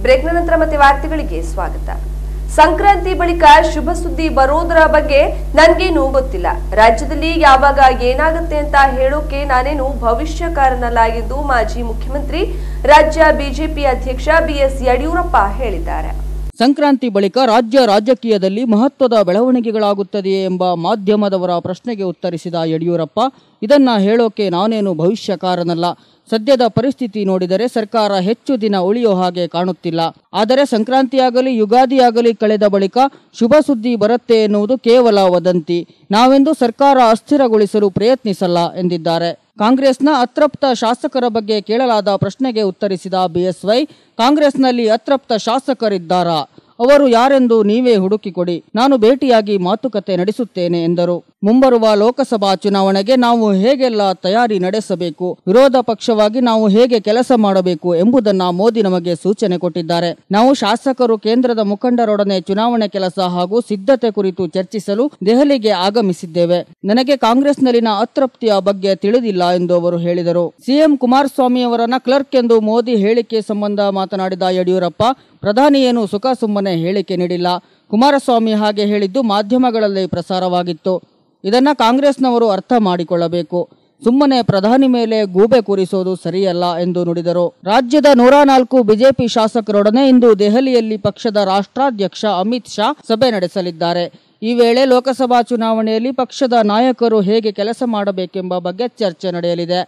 ಬ್ರೇಕ್ನ ನಂತರ ಮತ್ತೆ ವಾರ್ತೆಗಳಿಗೆ ಸ್ವಾಗತ. ಸಂಕ್ರಾಂತಿ ಬಳಿಕ ಶುಭ ಸುದ್ದಿ ಬರೋದರ ಬಗ್ಗೆ ನನಗೇನು ಗೊತ್ತಿಲ್ಲ. ರಾಜ್ಯದಲ್ಲಿ ಯಾವಾಗ ಏನಾಗುತ್ತೆ ಅಂತ ಹೇಳೋಕೆ ನಾನೇನು ಭವಿಷ್ಯಕಾರನಲ್ಲ ಎಂದು ಮಾಜಿ ಮುಖ್ಯಮಂತ್ರಿ ರಾಜ್ಯ ಬಿಜೆಪಿ ಅಧ್ಯಕ್ಷ ಬಿಎಸ್ ಯಡಿಯೂರಪ್ಪ ಹೇಳಿದ್ದಾರೆ. ಸಂಕ್ರಾಂತಿ ಬಳಿಕ ರಾಜ್ಯ ರಾಜಕೀಯದಲ್ಲಿ ಮಹತ್ವದ ಬೆಳವಣಿಗೆಗಳಾಗುತ್ತದೆಯೇ ಎಂಬ ಮಾಧ್ಯಮದವರ ಪ್ರಶ್ನೆಗೆ ಉತ್ತರಿಸಿದ ಯಡಿಯೂರಪ್ಪ, ಇದನ್ನ ಹೇಳೋಕೆ ನಾನೇನು ಭವಿಷ್ಯಕಾರನಲ್ಲ. ಸದ್ಯದ ಪರಿಸ್ಥಿತಿ ನೋಡಿದರೆ ಸರ್ಕಾರ ಹೆಚ್ಚು ದಿನ ಉಳಿಯೋ ಹಾಗೆ ಕಾಣುತ್ತಿಲ್ಲ. ಆದರೆ ಸಂಕ್ರಾಂತಿಯಾಗಲಿ ಯುಗಾದಿಯಾಗಲಿ ಕಳೆದ ಬಳಿಕ ಶುಭ ಸುದ್ದಿ ಬರುತ್ತೆ ಎನ್ನುವುದು ಕೇವಲ ವದಂತಿ. ನಾವೆಂದು ಸರ್ಕಾರ ಅಸ್ಥಿರಗೊಳಿಸಲು ಪ್ರಯತ್ನಿಸಲ್ಲ ಎಂದಿದ್ದಾರೆ. ಕಾಂಗ್ರೆಸ್ನ ಅತೃಪ್ತ ಶಾಸಕರ ಬಗ್ಗೆ ಕೇಳಲಾದ ಪ್ರಶ್ನೆಗೆ ಉತ್ತರಿಸಿದ ಬಿಎಸ್ವೈ, ಕಾಂಗ್ರೆಸ್ನಲ್ಲಿ ಅತೃಪ್ತ ಶಾಸಕರಿದ್ದಾರಾ? ಅವರು ಯಾರೆಂದು ನೀವೇ ಹುಡುಕಿಕೊಡಿ, ನಾನು ಭೇಟಿಯಾಗಿ ಮಾತುಕತೆ ನಡೆಸುತ್ತೇನೆ ಎಂದರು. ಮುಂಬರುವ ಲೋಕಸಭಾ ಚುನಾವಣೆಗೆ ನಾವು ಹೇಗೆಲ್ಲ ತಯಾರಿ ನಡೆಸಬೇಕು, ವಿರೋಧ ಪಕ್ಷವಾಗಿ ನಾವು ಹೇಗೆ ಕೆಲಸ ಮಾಡಬೇಕು ಎಂಬುದನ್ನ ಮೋದಿ ನಮಗೆ ಸೂಚನೆ ಕೊಟ್ಟಿದ್ದಾರೆ. ನಾವು ಶಾಸಕರು ಕೇಂದ್ರದ ಮುಖಂಡರೊಡನೆ ಚುನಾವಣೆ ಕೆಲಸ ಹಾಗೂ ಸಿದ್ಧತೆ ಕುರಿತು ಚರ್ಚಿಸಲು ದೆಹಲಿಗೆ ಆಗಮಿಸಿದ್ದೇವೆ. ನನಗೆ ಕಾಂಗ್ರೆಸ್ನಲ್ಲಿನ ಅತೃಪ್ತಿಯ ಬಗ್ಗೆ ತಿಳಿದಿಲ್ಲ ಎಂದು ಅವರು ಹೇಳಿದರು. ಸಿಎಂ ಕುಮಾರಸ್ವಾಮಿ ಅವರನ್ನ ಕ್ಲರ್ಕ್ ಎಂದು ಮೋದಿ ಹೇಳಿಕೆ ಸಂಬಂಧ ಮಾತನಾಡಿದ ಯಡಿಯೂರಪ್ಪ, ಪ್ರಧಾನಿ ಏನು ಸುಖ ಸುಮ್ಮನೆ ಹೇಳಿಕೆ ನೀಡಿಲ್ಲ. ಕುಮಾರಸ್ವಾಮಿ ಹಾಗೆ ಹೇಳಿದ್ದು ಮಾಧ್ಯಮಗಳಲ್ಲಿ ಪ್ರಸಾರವಾಗಿತ್ತು. ಇದನ್ನ ಕಾಂಗ್ರೆಸ್ನವರು ಅರ್ಥ ಮಾಡಿಕೊಳ್ಳಬೇಕು. ಸುಮ್ಮನೆ ಪ್ರಧಾನಿ ಮೇಲೆ ಗೂಬೆ ಕೂರಿಸೋದು ಸರಿಯಲ್ಲ ಎಂದು ನುಡಿದರು. ರಾಜ್ಯದ 104 ಬಿಜೆಪಿ ಶಾಸಕರೊಡನೆ ಇಂದು ದೆಹಲಿಯಲ್ಲಿ ಪಕ್ಷದ ರಾಷ್ಟ್ರಾಧ್ಯಕ್ಷ ಅಮಿತ್ ಶಾ ಸಭೆ ನಡೆಸಲಿದ್ದಾರೆ. ಈ ವೇಳೆ ಲೋಕಸಭಾ ಚುನಾವಣೆಯಲ್ಲಿ ಪಕ್ಷದ ನಾಯಕರು ಹೇಗೆ ಕೆಲಸ ಮಾಡಬೇಕೆಂಬ ಬಗ್ಗೆ ಚರ್ಚೆ ನಡೆಯಲಿದೆ.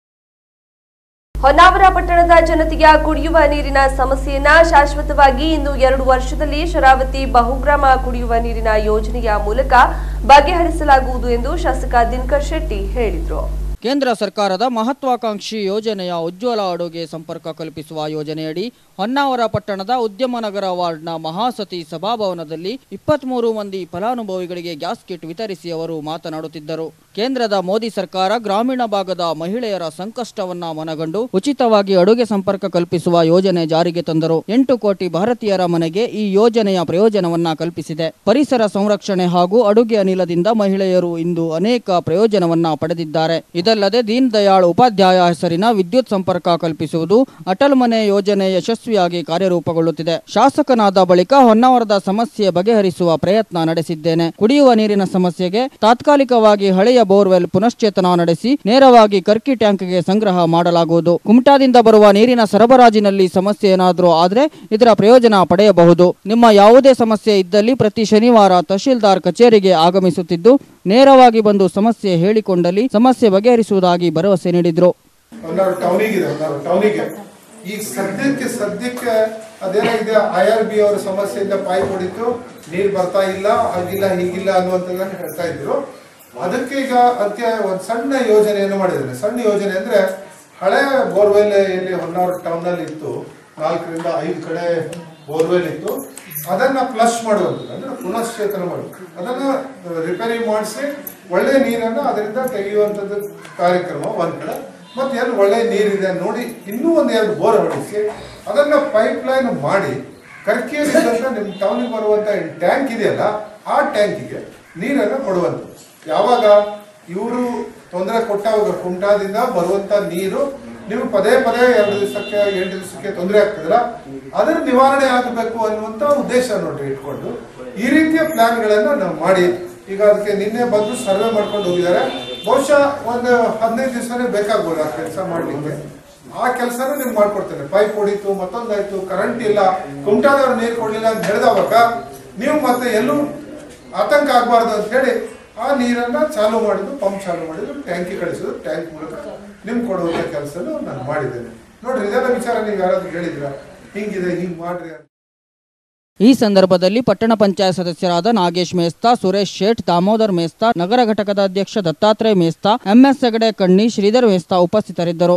ಹೊನ್ನಾವರ ಪಟ್ಟಣದ ಜನತೆಯ ಕುಡಿಯುವ ನೀರಿನ ಸಮಸ್ಯೆಯನ್ನ ಶಾಶ್ವತವಾಗಿ ಇನ್ನು 2 ವರ್ಷದಲ್ಲಿ ಶರಾವತಿ ಬಹುಗ್ರಾಮ ಕುಡಿಯುವ ನೀರಿನ ಯೋಜನೆಯ ಮೂಲಕ ಬಗೆಹರಿಸಲಾಗುವುದು ಎಂದು ಶಾಸಕ ದಿನಕರ್ ಶೆಟ್ಟಿ ಹೇಳಿದರು. ಕೇಂದ್ರ ಸರ್ಕಾರದ ಮಹತ್ವಾಕಾಂಕ್ಷಿ ಯೋಜನೆಯ ಉಜ್ವಲ ಅಡುಗೆ ಸಂಪರ್ಕ ಕಲ್ಪಿಸುವ ಯೋಜನೆಯಡಿ ಹೊನ್ನಾವರ ಪಟ್ಟಣದ ಉದ್ಯಮನಗರ ವಾರ್ಡ್ನ ಮಹಾಸತಿ ಸಭಾಭವನದಲ್ಲಿ 23 ಮಂದಿ ಫಲಾನುಭವಿಗಳಿಗೆ ಗ್ಯಾಸ್ ಕಿಟ್ ವಿತರಿಸಿ ಅವರು ಮಾತನಾಡುತ್ತಿದ್ದರು. ಕೇಂದ್ರದ ಮೋದಿ ಸರ್ಕಾರ ಗ್ರಾಮೀಣ ಭಾಗದ ಮಹಿಳೆಯರ ಸಂಕಷ್ಟವನ್ನ ಮನಗಂಡು ಉಚಿತವಾಗಿ ಅಡುಗೆ ಸಂಪರ್ಕ ಕಲ್ಪಿಸುವ ಯೋಜನೆ ಜಾರಿಗೆ ತಂದರು. 8 ಕೋಟಿ ಭಾರತೀಯರ ಮನೆಗೆ ಈ ಯೋಜನೆಯ ಪ್ರಯೋಜನವನ್ನ ಕಲ್ಪಿಸಿದೆ. ಪರಿಸರ ಸಂರಕ್ಷಣೆ ಹಾಗೂ ಅಡುಗೆ ಅನಿಲದಿಂದ ಮಹಿಳೆಯರು ಇಂದು ಅನೇಕ ಪ್ರಯೋಜನವನ್ನ ಪಡೆದಿದ್ದಾರೆ. ಇದಲ್ಲದೆ ದೀನ್ ದಯಾಳ್ ಉಪಾಧ್ಯಾಯ ಹೆಸರಿನ ವಿದ್ಯುತ್ ಸಂಪರ್ಕ ಕಲ್ಪಿಸುವುದು, ಅಟಲ್ ಮನೆ ಯೋಜನೆ ಯಶಸ್ವಿಯಾಗಿ ಕಾರ್ಯರೂಪಗೊಳ್ಳುತ್ತಿದೆ. ಶಾಸಕನಾದ ಬಳಿಕ ಹೊನ್ನಾವರದ ಸಮಸ್ಯೆ ಬಗೆಹರಿಸುವ ಪ್ರಯತ್ನ ನಡೆಸಿದ್ದೇನೆ. ಕುಡಿಯುವ ನೀರಿನ ಸಮಸ್ಯೆಗೆ ತಾತ್ಕಾಲಿಕವಾಗಿ ಹಳೆಯ ಬೋರ್ವೆಲ್ ಪುನಶ್ಚೇತನ ನಡೆಸಿ ನೇರವಾಗಿ ಕರ್ಕಿ ಟ್ಯಾಂಕ್ಗೆ ಸಂಗ್ರಹ ಮಾಡಲಾಗುವುದು. ಕುಮಟಾದಿಂದ ಬರುವ ನೀರಿನ ಸರಬರಾಜಿನಲ್ಲಿ ಸಮಸ್ಯೆ ಏನಾದರೂ ಆದ್ರೆ ಇದರ ಪ್ರಯೋಜನ ಪಡೆಯಬಹುದು. ನಿಮ್ಮ ಯಾವುದೇ ಸಮಸ್ಯೆ ಇದ್ದಲ್ಲಿ ಪ್ರತಿ ಶನಿವಾರ ತಹಶೀಲ್ದಾರ್ ಕಚೇರಿಗೆ ಆಗಮಿಸುತ್ತಿದ್ದು ನೇರವಾಗಿ ಬಂದು ಸಮಸ್ಯೆ ಹೇಳಿಕೊಂಡಲ್ಲಿ ಸಮಸ್ಯೆ ಬಗೆಹರಿಸುವುದಾಗಿ ಭರವಸೆ ನೀಡಿದ್ರು. ಈಗ ಸದ್ಯಕ್ಕೆ ಅದೇನಾಗಿದೆ, IRB ಅವರ ಸಮಸ್ಯೆಯಿಂದ ಪಾಯಿ ಹೊಡಿತು, ನೀರು ಬರ್ತಾ ಇಲ್ಲ, ಹಾಗಿಲ್ಲ ಹೀಗಿಲ್ಲ ಅನ್ನುವಂಥದ್ದನ್ನು ಹೇಳ್ತಾ ಇದ್ರು. ಅದಕ್ಕೆ ಈಗ ಒಂದು ಸಣ್ಣ ಯೋಜನೆಯನ್ನು ಮಾಡಿದ್ದಾರೆ. ಸಣ್ಣ ಯೋಜನೆ ಅಂದ್ರೆ ಹಳೆ ಬೋರ್ವೆಲ್ ಎಲ್ಲಿ ಹೊನ್ನಾವರ ಟೌನ್ ಅಲ್ಲಿ ಇತ್ತು, 4 ರಿಂದ 5 ಕಡೆ ಬೋರ್ವೆಲ್ ಇತ್ತು, ಅದನ್ನ ಫ್ಲಶ್ ಮಾಡುವಂಥದ್ದು ಅಂದ್ರೆ ಪುನಶ್ಚೇತನ ಮಾಡುವುದು, ಅದನ್ನ ರಿಪೇರಿ ಮಾಡಿಸಿ ಒಳ್ಳೆ ನೀರನ್ನು ಅದರಿಂದ ತೆಗೆಯುವಂಥದ್ದು ಕಾರ್ಯಕ್ರಮ ಒಂದ್ ಕಡೆ. ಮತ್ತೆ ಎಲ್ಲಿ ಒಳ್ಳೆ ನೀರಿದೆ ನೋಡಿ ಇನ್ನೂ 1-2 ಬೋರ್ ಹೊಡಿಸಿ ಅದನ್ನ ಪೈಪ್ ಲೈನ್ ಮಾಡಿ ಕರ್ಕಿಯಲ್ಲಿದ್ದಂತ ನಿಮ್ ಟೌನಿಗೆ ಬರುವಂತ ಟ್ಯಾಂಕ್ ಇದೆಯಲ್ಲ ಆ ಟ್ಯಾಂಕಿಗೆ ನೀರನ್ನು ಕೊಡುವಂಥದ್ದು. ಯಾವಾಗ ಇವರು ತೊಂದರೆ ಕೊಟ್ಟಾಗ ಕುಮಟಾದಿಂದ ಬರುವಂತ ನೀರು ನೀವು ಪದೇ 2 ದಿವಸಕ್ಕೆ 8 ದಿವಸಕ್ಕೆ ತೊಂದರೆ ಆಗ್ತದಲ್ಲ, ಅದರ ನಿವಾರಣೆ ಆಗಬೇಕು ಅನ್ನುವಂತ ಉದ್ದೇಶ ನೋಡ್ರಿ ಇಟ್ಕೊಂಡು ಈ ರೀತಿಯ ಪ್ಲಾನ್ಗಳನ್ನ ನಾವು ಮಾಡಿ ಈಗ ಅದಕ್ಕೆ ನಿನ್ನೆ ಬಂದು ಸರ್ವೆ ಮಾಡ್ಕೊಂಡು ಹೋಗಿದ್ದಾರೆ. ಬಹುಶಃ ಒಂದು 15 ದಿವಸನೇ ಬೇಕಾಗ್ಬೋದು ಆ ಕೆಲಸ ಮಾಡ್ಲಿಕ್ಕೆ. ಆ ಕೆಲಸನ ನಿಮ್ಗೆ ಮಾಡ್ಕೊಡ್ತೇನೆ. ಪೈಪ್ ಹೊಡಿತು, ಮತ್ತೊಂದಾಯ್ತು, ಕರೆಂಟ್ ಇಲ್ಲ, ಕುಮಟಾದವ್ರು ನೀರು ಕೊಡ್ಲಿಲ್ಲ ಅಂತ ಹೇಳಿದವಾಗ ನೀವು ಮತ್ತೆ ಎಲ್ಲೂ ಆತಂಕ ಆಗ್ಬಾರ್ದು ಅಂತ ಹೇಳಿ ಆ ನೀರನ್ನ ಚಾಲು ಮಾಡಿದ್ದು, ಪಂಪ್ ಚಾಲು ಮಾಡಿದ್ದು, ಟ್ಯಾಂಕಿ ಕಳಿಸಿದ್ರು, ಟ್ಯಾಂಕ್ ಮೂಲಕ ನಿಮ್ಗೆ ಕೊಡುವಂತ ಕೆಲಸನ ನಾನು ಮಾಡಿದ್ದೇನೆ. ನೋಡ್ರಿ, ಇದೆಲ್ಲ ವಿಚಾರ ನೀವು ಯಾರಾದ್ರೂ ಹೇಳಿದ್ರ ಹಿಂಗಿದೆ ಹಿಂಗ್ ಮಾಡ್ರಿ. ಈ ಸಂದರ್ಭದಲ್ಲಿ ಪಟ್ಟಣ ಪಂಚಾಯತ್ ಸದಸ್ಯರಾದ ನಾಗೇಶ್ ಮೇಸ್ತಾ, ಸುರೇಶ್ ಶೇಟ್, ದಾಮೋದರ್ ಮೇಸ್ತಾ, ನಗರ ಘಟಕದ ಅಧ್ಯಕ್ಷ ದತ್ತಾತ್ರೇಯ ಮೇಸ್ತಾ, MS ಹೆಗಡೆ ಕಣ್ಣಿ, ಶ್ರೀಧರ್ ಮೇಸ್ತಾ ಉಪಸ್ಥಿತರಿದ್ದರು.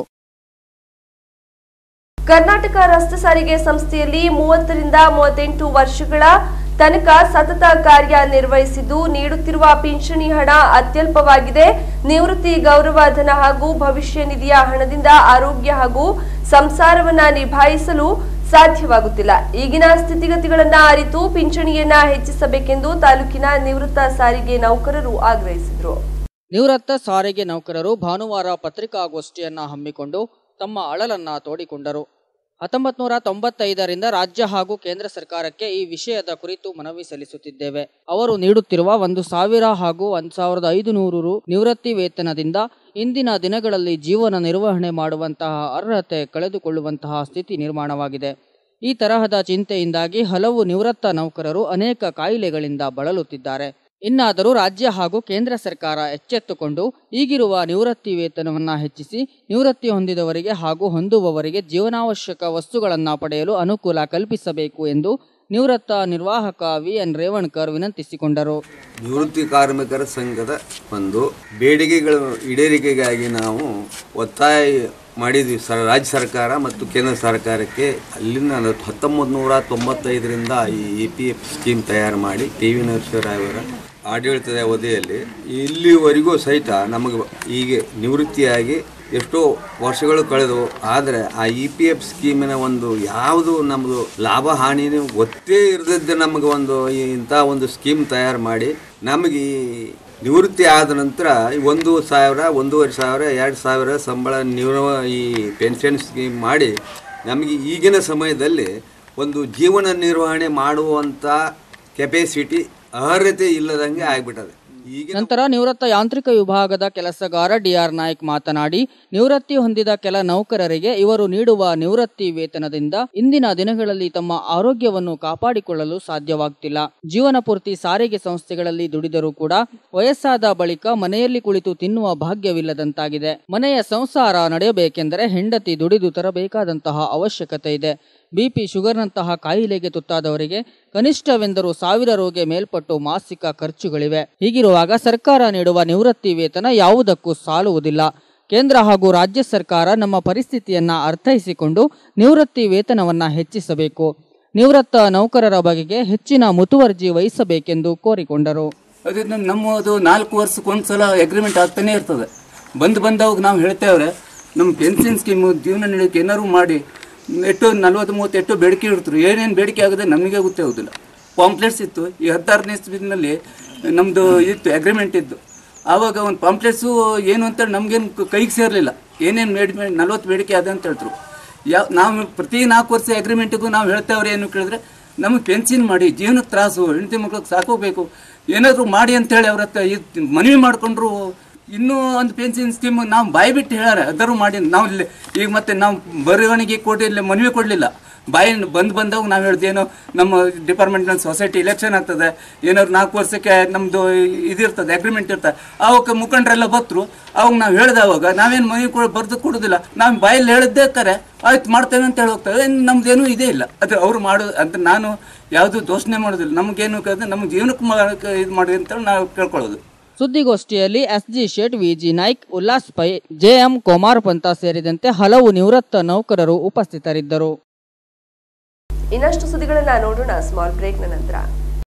ಕರ್ನಾಟಕ ರಸ್ತೆ ಸಾರಿಗೆ ಸಂಸ್ಥೆಯಲ್ಲಿ 30 ರಿಂದ 38 ವರ್ಷಗಳ ತನಕ ಸತತ ಕಾರ್ಯ ನಿರ್ವಹಿಸಿದ್ದು ನೀಡುತ್ತಿರುವ ಪಿಂಚಣಿ ಹಣ ಅತ್ಯಲ್ಪವಾಗಿದೆ. ನಿವೃತ್ತಿ ಗೌರವಧನ ಹಾಗೂ ಭವಿಷ್ಯ ನಿಧಿಯ ಹಣದಿಂದ ಆರೋಗ್ಯ ಹಾಗೂ ಸಂಸಾರವನ್ನ ನಿಭಾಯಿಸಲು ಸಾಧ್ಯವಾಗುತ್ತಿಲ್ಲ. ಈಗಿನ ಸ್ಥಿತಿಗತಿಗಳನ್ನ ಅರಿತು ಪಿಂಚಣಿಯನ್ನ ಹೆಚ್ಚಿಸಬೇಕೆಂದು ತಾಲೂಕಿನ ನಿವೃತ್ತ ಸಾರಿಗೆ ನೌಕರರು ಆಗ್ರಹಿಸಿದರು. ನಿವೃತ್ತ ಸಾರಿಗೆ ನೌಕರರು ಭಾನುವಾರ ಪತ್ರಿಕಾಗೋಷ್ಠಿಯನ್ನ ಹಮ್ಮಿಕೊಂಡು ತಮ್ಮ ಅಳಲನ್ನ ತೋಡಿಕೊಂಡರು. 1995ರಿಂದ ರಾಜ್ಯ ಹಾಗೂ ಕೇಂದ್ರ ಸರ್ಕಾರಕ್ಕೆ ಈ ವಿಷಯದ ಕುರಿತು ಮನವಿ ಸಲ್ಲಿಸುತ್ತಿದ್ದೇವೆ. ಅವರು ನೀಡುತ್ತಿರುವ 1,000 ಹಾಗೂ 1,500 ರು ನಿವೃತ್ತಿ ವೇತನದಿಂದ ಇಂದಿನ ದಿನಗಳಲ್ಲಿ ಜೀವನ ನಿರ್ವಹಣೆ ಮಾಡುವಂತಹ ಅರ್ಹತೆ ಕಳೆದುಕೊಳ್ಳುವಂತಹ ಸ್ಥಿತಿ ನಿರ್ಮಾಣವಾಗಿದೆ. ಈ ತರಹದ ಚಿಂತೆಯಿಂದಾಗಿ ಹಲವು ನಿವೃತ್ತ ನೌಕರರು ಅನೇಕ ಕಾಯಿಲೆಗಳಿಂದ ಬಳಲುತ್ತಿದ್ದಾರೆ. ಇನ್ನಾದರೂ ರಾಜ್ಯ ಹಾಗೂ ಕೇಂದ್ರ ಸರ್ಕಾರ ಎಚ್ಚೆತ್ತುಕೊಂಡು ಈಗಿರುವ ನಿವೃತ್ತಿ ವೇತನವನ್ನು ಹೆಚ್ಚಿಸಿ ನಿವೃತ್ತಿ ಹೊಂದಿದವರಿಗೆ ಹಾಗೂ ಹೊಂದುವವರಿಗೆ ಜೀವನಾವಶ್ಯಕ ವಸ್ತುಗಳನ್ನು ಪಡೆಯಲು ಅನುಕೂಲ ಕಲ್ಪಿಸಬೇಕು ಎಂದು ನಿವೃತ್ತ ನಿರ್ವಾಹಕ ವಿ.ಎನ್. ರೇವಣ್ಕರ್ ವಿನಂತಿಸಿಕೊಂಡರು. ನಿವೃತ್ತಿ ಕಾರ್ಮಿಕರ ಸಂಘದ ಒಂದು ಬೇಡಿಕೆಗಳ ಈಡೇರಿಕೆಗಾಗಿ ನಾವು ಒತ್ತಾಯ ಮಾಡಿದ್ವಿ ರಾಜ್ಯ ಸರ್ಕಾರ ಮತ್ತು ಕೇಂದ್ರ ಸರ್ಕಾರಕ್ಕೆ. ಅಲ್ಲಿನ 1995ರಿಂದ ಈ EPF ಸ್ಕೀಮ್ ತಯಾರು ಮಾಡಿ ಟಿ.ವಿ. ನರಸಿಂಹರಾಯವರ ಆಡಳಿತದ ಅವಧಿಯಲ್ಲಿ ಇಲ್ಲಿವರೆಗೂ ಸಹಿತ ನಮಗೆ ಈಗ ನಿವೃತ್ತಿಯಾಗಿ ಎಷ್ಟೋ ವರ್ಷಗಳು ಕಳೆದವು. ಆದರೆ ಆ EPF ಸ್ಕೀಮಿನ ಒಂದು ಯಾವುದು ನಮ್ಮದು ಲಾಭ ಹಾನಿನೂ ಗೊತ್ತೇ ಇರದಿದ್ದ ನಮಗೆ ಇಂಥ ಒಂದು ಸ್ಕೀಮ್ ತಯಾರು ಮಾಡಿ ನಮಗೆ ನಿವೃತ್ತಿ ಆದ ನಂತರ 1,000, 1,500, 2,000 ಸಂಬಳ ಈ ಪೆನ್ಷನ್ ಸ್ಕೀಮ್ ಮಾಡಿ ನಮಗೆ ಈಗಿನ ಸಮಯದಲ್ಲಿ ಒಂದು ಜೀವನ ನಿರ್ವಹಣೆ ಮಾಡುವಂಥ ಕೆಪಾಸಿಟಿ ಅರ್ಹತೆ ಇಲ್ಲದಂಗೆ ಆಗಿಬಿಟ್ಟದೆ. ನಂತರ ನಿವೃತ್ತ ಯಾಂತ್ರಿಕ ವಿಭಾಗದ ಕೆಲಸಗಾರ ಡಿ.ಆರ್. ನಾಯ್ಕ್ ಮಾತನಾಡಿ, ನಿವೃತ್ತಿ ಹೊಂದಿದ ಕೆಲ ನೌಕರರಿಗೆ ಇವರು ನೀಡುವ ನಿವೃತ್ತಿ ವೇತನದಿಂದ ಇಂದಿನ ದಿನಗಳಲ್ಲಿ ತಮ್ಮ ಆರೋಗ್ಯವನ್ನು ಕಾಪಾಡಿಕೊಳ್ಳಲು ಸಾಧ್ಯವಾಗ್ತಿಲ್ಲ. ಜೀವನ ಪೂರ್ತಿ ಸಾರಿಗೆ ಸಂಸ್ಥೆಗಳಲ್ಲಿ ದುಡಿದರೂ ಕೂಡ ವಯಸ್ಸಾದ ಬಳಿಕ ಮನೆಯಲ್ಲಿ ಕುಳಿತು ತಿನ್ನುವ ಭಾಗ್ಯವಿಲ್ಲದಂತಾಗಿದೆ. ಮನೆಯ ಸಂಸಾರ ನಡೆಯಬೇಕೆಂದರೆ ಹೆಂಡತಿ ದುಡಿದು ತರಬೇಕಾದಂತಹ ಅವಶ್ಯಕತೆ ಇದೆ. BP, ಶುಗರ್ನಂತಹ ಕಾಯಿಲೆಗೆ ತುತ್ತಾದವರಿಗೆ ಕನಿಷ್ಠವೆಂದರೂ 1,000 ರುಗೆ ಮೇಲ್ಪಟ್ಟು ಮಾಸಿಕ ಖರ್ಚುಗಳಿವೆ. ಹೀಗಿರುವಾಗ ಸರ್ಕಾರ ನೀಡುವ ನಿವೃತ್ತಿ ವೇತನ ಯಾವುದಕ್ಕೂ ಸಾಲುವುದಿಲ್ಲ. ಕೇಂದ್ರ ಹಾಗೂ ರಾಜ್ಯ ಸರ್ಕಾರ ನಮ್ಮ ಪರಿಸ್ಥಿತಿಯನ್ನ ಅರ್ಥೈಸಿಕೊಂಡು ನಿವೃತ್ತಿ ವೇತನವನ್ನ ಹೆಚ್ಚಿಸಬೇಕು. ನಿವೃತ್ತ ನೌಕರರ ಬಗೆಗೆ ಹೆಚ್ಚಿನ ಮುತುವರ್ಜಿ ವಹಿಸಬೇಕೆಂದು ಕೋರಿಕೊಂಡರು. ಅದೇ ನಮ್ಮದು 4 ವರ್ಷಕ್ಕೊಂದ್ಸಲ ಅಗ್ರಿಮೆಂಟ್ ಆಗ್ತಾನೆ ಇರ್ತದೆ. ಬಂದವಾಗ ನಾವು ಹೇಳ್ತೇವ್ರೆ ನಮ್ಮ ಪೆನ್ಷನ್ ಸ್ಕೀಮು ಜೀವನ ನಡೆಯೋಕೆ ಏನಾದ್ರು ಮಾಡಿ. ಎಷ್ಟು 40-30 ಎಷ್ಟು ಬೇಡಿಕೆ ಇಡ್ತಾರೆ. ಏನೇನು ಬೇಡಿಕೆ ಆಗಿದೆ ನಮಗೆ ಗೊತ್ತಾಗೋದಿಲ್ಲ. ಪಾಂಪ್ಲೆಟ್ಸ್ ಇತ್ತು. ಈ 16ನೇ ಇಸ್ವಿನಲ್ಲಿ ನಮ್ಮದು ಇತ್ತು, ಅಗ್ರಿಮೆಂಟ್ ಇದ್ದು. ಆವಾಗ ಒಂದು ಪಾಂಪ್ಲೆಟ್ಸು ಏನು ಅಂತೇಳಿ ನಮಗೇನು ಕೈಗೆ ಸೇರಲಿಲ್ಲ. ಏನೇನು 40 ಬೇಡಿಕೆ ಆದ ಅಂತ ಹೇಳ್ತಾರೆ. ನಾವು ಪ್ರತಿ 4 ವರ್ಷ ಅಗ್ರಿಮೆಂಟಿಗೂ ನಾವು ಹೇಳ್ತೇವ್ರೆ ಏನು ಕೇಳಿದ್ರೆ ನಮಗೆ ಪೆನ್ಷನ್ ಮಾಡಿ, ಜೀವನಕ್ಕೆ ತ್ರಾಸು, ಹೆಂಡತಿ ಮಕ್ಳಿಗೆ ಸಾಕೋಬೇಕು, ಏನಾದರೂ ಮಾಡಿ ಅಂತೇಳಿ ಅವ್ರ ಹತ್ರ ಮನವಿ ಮಾಡಿಕೊಂಡ್ರು. ಇನ್ನೂ ಒಂದು ಪೆನ್ಷನ್ ಸ್ಕೀಮ್ ನಾವು ಬಾಯಿ ಬಿಟ್ಟು ಹೇಳಾರ ಅದರೂ ಮಾಡಿ ನಾವು ಇಲ್ಲಿ ಈಗ ಮತ್ತೆ ನಾವು ಬರವಣಿಗೆ ಕೊಟ್ಟು ಇಲ್ಲಿ ಮನವಿ ಕೊಡಲಿಲ್ಲ. ಬಾಯಿ ಬಂದಾಗ ನಾವು ಹೇಳ್ದೇನೋ ನಮ್ಮ ಡಿಪಾರ್ಟ್ಮೆಂಟ್ನಲ್ಲಿ ಸೊಸೈಟಿ ಎಲೆಕ್ಷನ್ ಆಗ್ತದೆ, ಏನಾದ್ರು 4 ವರ್ಷಕ್ಕೆ ನಮ್ಮದು ಇದಿರ್ತದೆ, ಅಗ್ರಿಮೆಂಟ್ ಇರ್ತದೆ. ಆವಾಗ ಮುಖಂಡರೆಲ್ಲ ಬರ್ತರು. ಅವಾಗ ನಾವು ಹೇಳ್ದೆ, ಅವಾಗ ನಾವೇನು ಮನವಿ ಬರೆದು ಕೊಡೋದಿಲ್ಲ. ನಾವು ಬಾಯಲ್ಲಿ ಹೇಳಿದ್ದೇ ಕರೆ ಆಯ್ತು ಮಾಡ್ತೇವೆ ಅಂತ ಹೇಳಿ ಹೋಗ್ತೇವೆ. ನಮ್ದೇನೂ ಇದೇ ಇಲ್ಲ. ಅದು ಅವ್ರು ಮಾಡೋದು ಅಂತ ನಾನು ಯಾವುದು ದೋಷಣೆ ಮಾಡೋದಿಲ್ಲ. ನಮಗೇನು ನಮ್ಮ ಜೀವನಕ್ಕೆ ಇದು ಮಾಡಿ ಅಂತೇಳಿ ನಾವು ಕೇಳ್ಕೊಳ್ಳೋದು. ಸುದ್ದಿಗೋಷ್ಠಿಯಲ್ಲಿ SG Shet, VG Naik, Ullas Pai, JM Kumar Panth ಸೇರಿದಂತೆ ಹಲವು ನಿವೃತ್ತ ನೌಕರರು ಉಪಸ್ಥಿತರಿದ್ದರು. ಇನ್ನಷ್ಟು ಸುದ್ದಿಗಳನ್ನ ನೋಡೋಣ ಸ್ಮಾಲ್ ಬ್ರೇಕ್ನ ನಂತರ.